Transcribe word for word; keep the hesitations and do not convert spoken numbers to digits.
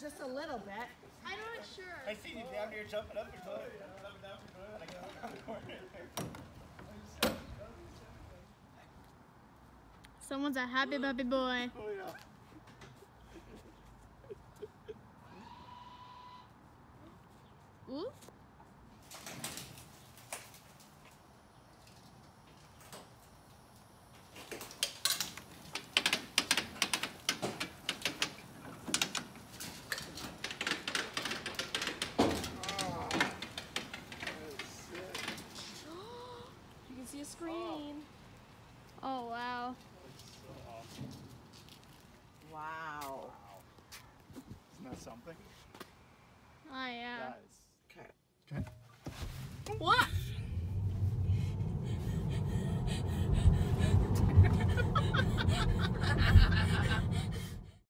just a little bit. I'm not sure. I see you down here jumping up your toilet. Someone's a happy puppy boy. Oh, yeah. Ooh. You can see a screen. Oh, wow. So awesome. Wow. Wow. Isn't that something? Oh, yeah. Guys. Okay. Okay. What?